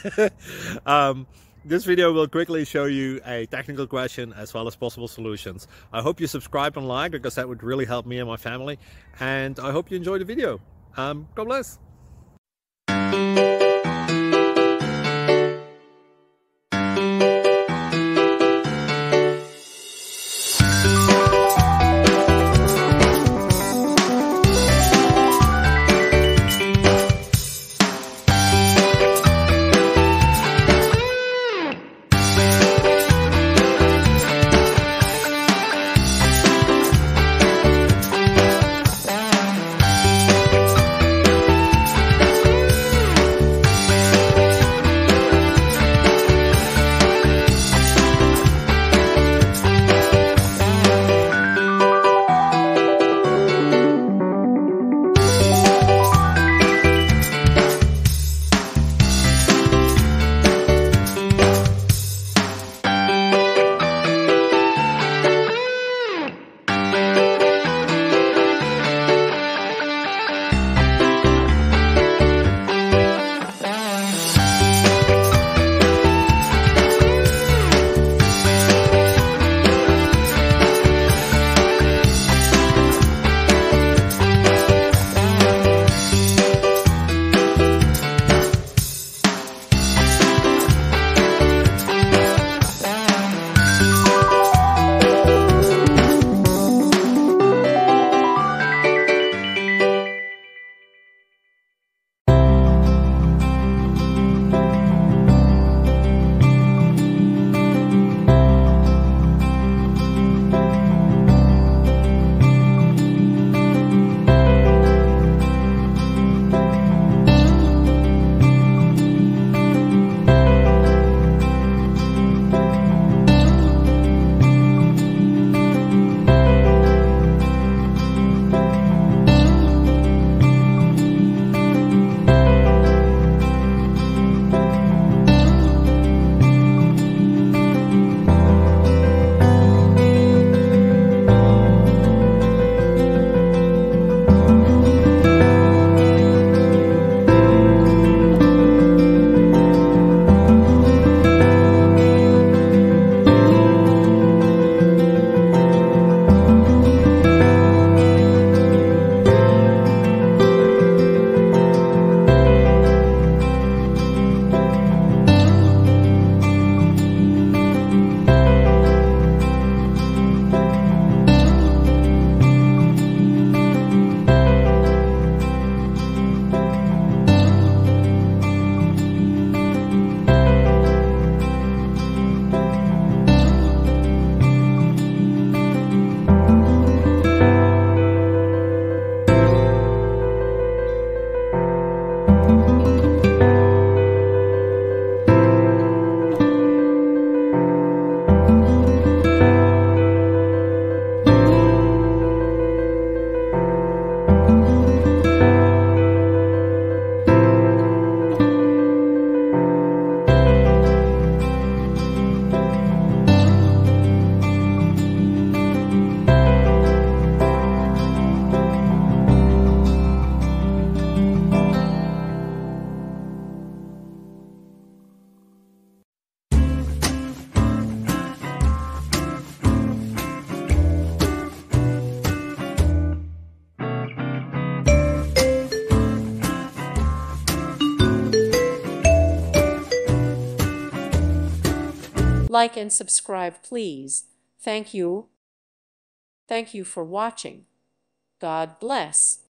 This video will quickly show you a technical question as well as possible solutions. I hope you subscribe and like, because that would really help me and my family. And I hope you enjoy the video. God bless. Like and subscribe, please. Thank you. Thank you for watching. God bless.